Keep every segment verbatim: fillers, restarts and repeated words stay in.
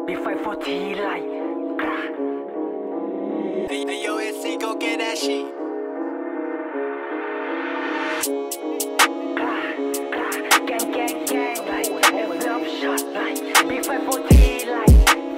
Be five forty like Hey, hey, yo, S C, go get that shit. Gang, gang, gang, like every love shot, like B five forty, like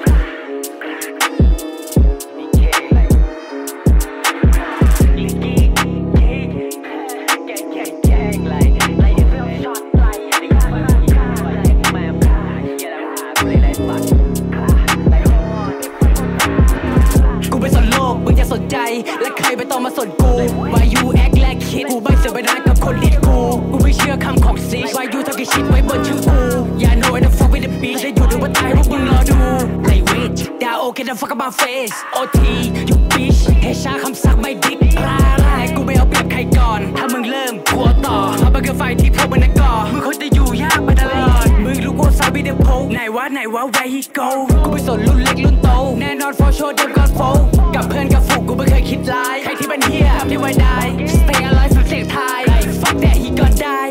สนใจและใครไปต้องมาสนกู Why you act like kid กูไม่เสียเวลากับคนดิดกูกูไม่เชื่อคำของซี Why you ทำแค่ชิดไว้บนชื่อกูอย่า know the fuck with the beat จะอยู่หรือว่าตายพวกมึงรอดู Like wait ดาวโอเค the fuck about face โอ ที you bitch เฮชาคำสั่งไม่ดิกลาลายกูไม่เอาเปรียบใครก่อนถ้ามึงเริ่มกูเอาต่อเพราะมันคือไฟที่พวกมึงนั้นก่อมึงคนจะอยู่ยากมาตลอดมึงรู้กูสายวิดีโอไหนวะไหนวะ where he go กูไม่สนรุ่นเล็กรุ่นโตแน่นอน for sure เดิมก่อนโฟกับเพื่อนกับฝูงกูไม่เคยคิดร้ายใครที่เป็นเฮียทำที่ไว้ได้ Stay alive ฟังเสียงไทย Fuck that he gon' die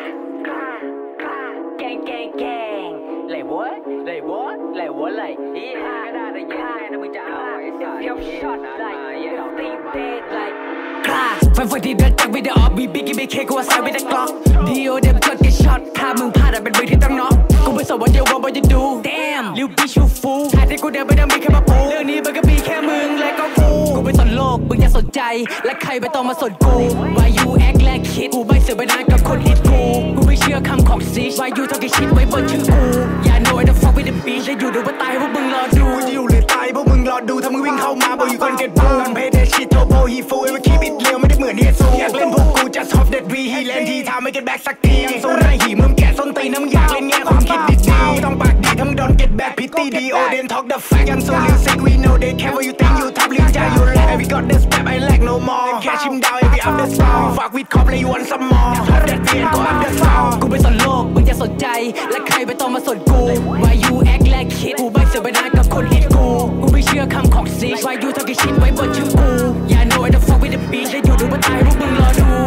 Gang, gang, gang Like what? Like what? Like what? Like yeah ก็ได้แต่ยังไงนะมึงจะเอาไอ้สัส Jump shot like Think dead like ไฟไฟที่เดินจากวิดีโอบีบีกิบีเคกูว่าใส่วิดีโอกล็อกดีโอเดมกดแค่ช็อตถ้ามึงพลาดอะเป็นมือที่ต้องน็อกกูไม่สนว่าเดี๋ยวว่าจะดู Damn Lil bitch you fool แค่ที่กูเดินไปเดินมีแค่มาปูเรื่องนี้มันก็มีแค่มึงและก็กูกูไม่สนโลกมึงอย่าสนใจและใครไม่ต้องมาสนกู Why you act like kid กูไม่เสียเวลากับคนฮิตกูกูไม่เชื่อคำของซี Why you ทำแค่ชิดไว้บนชื่อกูอย่า know the fuck with the beat จะอยู่หรือว่าตายพวกมึงรอดูกูจะอยู่หรือตายพวกมึงรอดูถ้ามึงวิ่งเข้ามาบอกอยู่คนเก็ตบูนเพย์เดชิตโทโบฮีฟูไอ้เมื่อกี้บิดเลี้ยวไม่ได้เหมือนเฮซูอยากเล่นพวกกู just hop that we ฮีแลนทีทำไม่ get back สักทียังโซนไรหีมึงแกะส้นตีนนะมึงอยากเล่นแง่ความคิดดีๆต้องปากดีทั้ง don't get back พิตตี้ดีโอเดน talk the fact I'm so real sick we know they care what you think you top ลิ้นใจอยู่แล้ว we got this step I lack no more catch him down every up the song fuck with cop เลย you want some more hop that beat go up the song กูไม่สนโลกมึงอย่าสนใจและใครไม่ต้องมาสนกู Why you act like kid กูไม่เสียเวลากับคนฮิตกูกูไม่เชื่อคำของซี Why you ทำแค่ชิดไว้บนชื่อกูอย่า know the fuck with the beat จะอยู่หรือว่าตายพวกมึงรอดู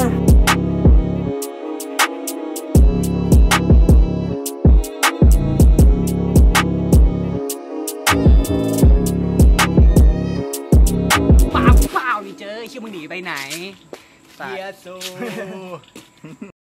เปล่าเปล่านี่เจอเชื่อมึงหนีไปไหนเฮียซู